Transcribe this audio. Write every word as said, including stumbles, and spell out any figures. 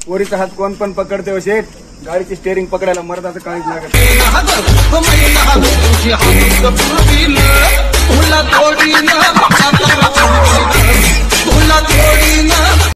पोरीचा हात कोण पण पकडते हो शेठ, गाडीची स्टेअरिंग पकडायला मर्दाचं काळीच लागत. तुला